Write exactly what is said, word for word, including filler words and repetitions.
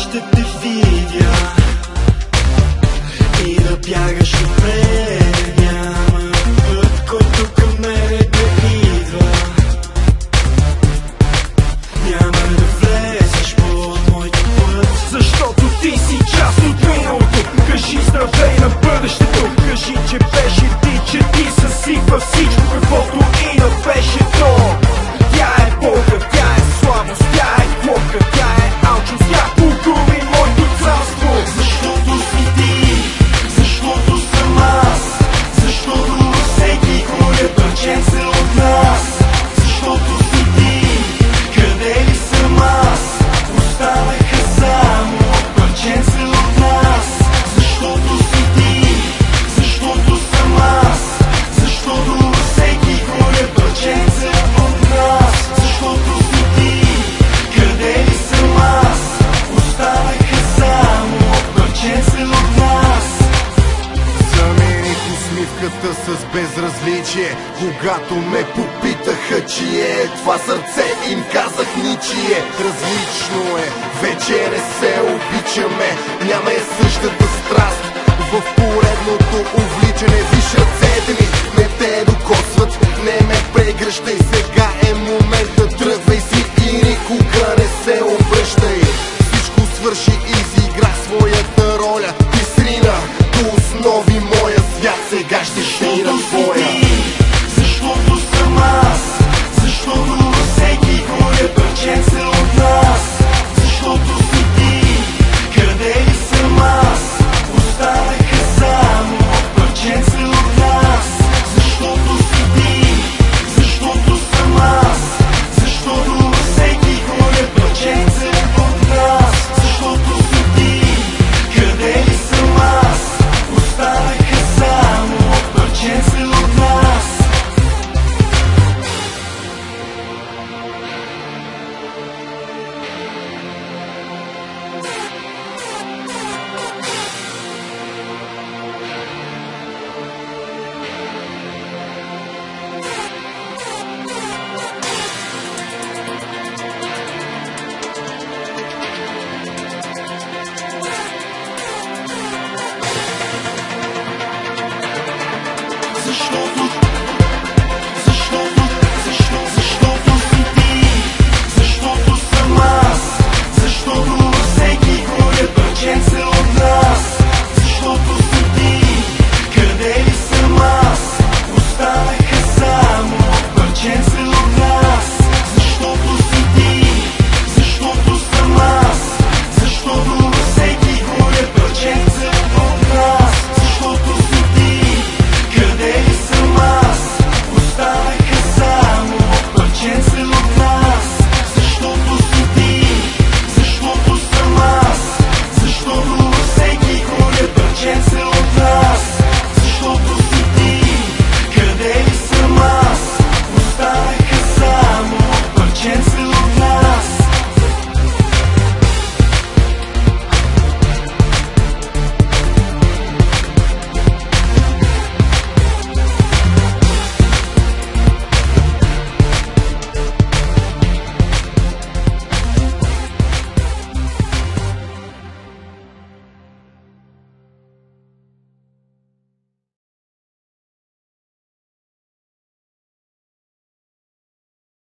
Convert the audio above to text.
ще те видя и да бягаш напред. Няма път, който към мене да идва. Няма да влезеш по моето път, защото ти си част от миналото. Кажи здравей на бъдещето, кажи, че беше ти, че ти съсипа всичко, каквото и да беше то. Тя е болка, тя е слабост, тя е клопка, тя е алчност, тя погуби моето царство. Защото си ти, защото съм аз, защото всеки горе парченце от нас. Защото си ти, къде ли съм аз, останаха само парченце от нас. Защото си ти, защото съм аз, защото всеки горе парченце от нас. Защото си ти, къде ли съм аз, останаха само парченце от нас. Замених усмивката с безразличие, когато ме попитаха чие това сърце, им казах ничие. Различно е, вече не се обичаме, няма е същата страст. В поредното увличане виж ръцете ми, не те докосват, не ме прегръщай, сега е момент